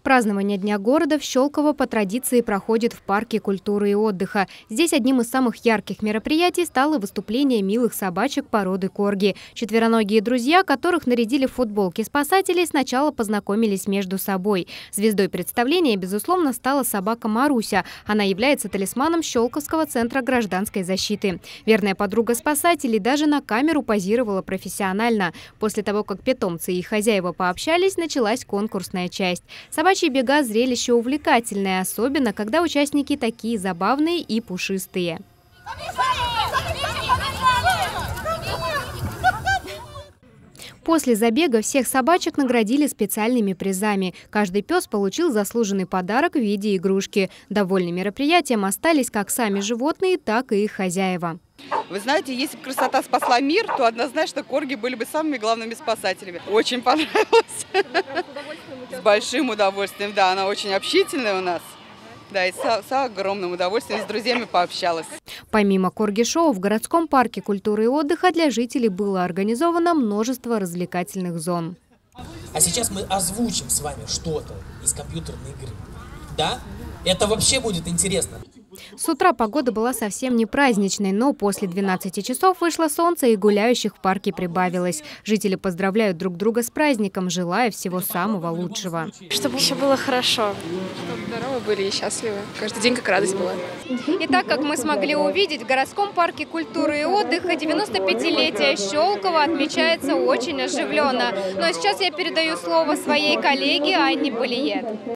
Празднование Дня города в Щелково по традиции проходит в парке культуры и отдыха. Здесь одним из самых ярких мероприятий стало выступление милых собачек породы корги. Четвероногие друзья, которых нарядили в футболки спасателей, сначала познакомились между собой. Звездой представления, безусловно, стала собака Маруся. Она является талисманом Щелковского центра гражданской защиты. Верная подруга спасателей даже на камеру позировала профессионально. После того, как питомцы и их хозяева пообщались, началась конкурсная часть. Собачьи бега – зрелище увлекательное, особенно когда участники такие забавные и пушистые. После забега всех собачек наградили специальными призами. Каждый пес получил заслуженный подарок в виде игрушки. Довольны мероприятием остались как сами животные, так и их хозяева. Вы знаете, если бы красота спасла мир, то однозначно корги были бы самыми главными спасателями. Очень понравилось. С большим удовольствием, да, она очень общительная у нас. Да, и с огромным удовольствием с друзьями пообщалась. Помимо корги-шоу, в городском парке культуры и отдыха для жителей было организовано множество развлекательных зон. А сейчас мы озвучим с вами что-то из компьютерной игры. Да? Это вообще будет интересно. С утра погода была совсем не праздничной, но после 12 часов вышло солнце и гуляющих в парке прибавилось. Жители поздравляют друг друга с праздником, желая всего самого лучшего. Чтобы еще было хорошо. Чтобы здоровы были и счастливы. Каждый день как радость была. И так как мы смогли увидеть, в городском парке культуры и отдыха 95-летие Щелково отмечается очень оживленно. Но сейчас я передаю слово своей коллеге Анне Балиет.